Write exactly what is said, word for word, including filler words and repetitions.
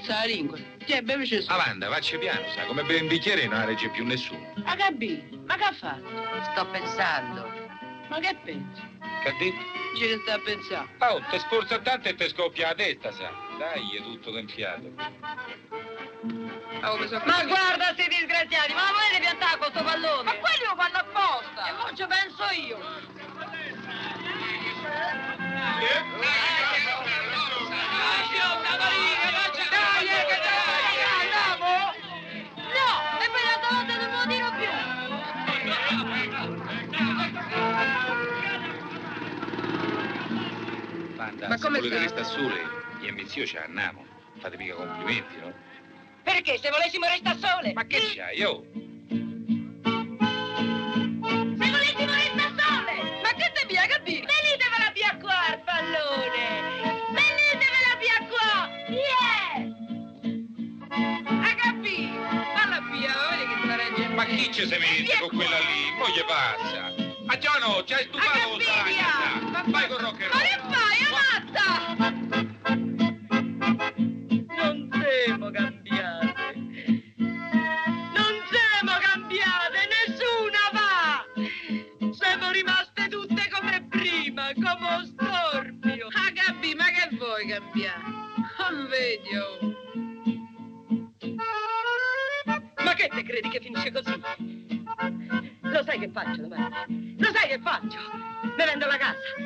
sta la lingua. Tiè, bevici su. Avanti, facci piano, sa, come bere un bicchiere non la regge più nessuno. Ma capì? Ma che ha fatto? Sto pensando. Ma che pensi? Che ha detto? Dice che sta a pensare. Oh, te sforza tanto e te scoppia la testa, sa. Dai, è tutto gonfiato. Oh, so ma guarda sti disgraziati, ma volete piantare questo pallone? Ma quelli lo fanno apposta. E mo ci penso io. Dai, che dai, andiamo! No, e poi l'altra volta non me lo dirò più. Banda, Ma se come volete sta? restare sole, io e mio zio ci andiamo. Fate mica complimenti, no? Perché se volessimo restare sole? Ma che c'hai, oh? Se volessimo restare sole! Ma che te via, capire? Venitevela via qua, il pallone! Venitevela via qua! Yeah! Ha capito? Falla via, vedi che sta reggendo. Ma chi ci si mette con quella lì? Mo gli passa. Ma già no, ci hai stufato lo Ma Vai con rock and Ma roll. che fai, è matta? Non siamo cambiate! Non siamo cambiate! Nessuna va! Siamo rimaste tutte come prima, come un storpio! Ah, capì, ma che vuoi cambiare? Non vedi, oh. Ma che te credi che finisce così? Lo sai che faccio domani? Lo sai che faccio? Mi vendo la casa,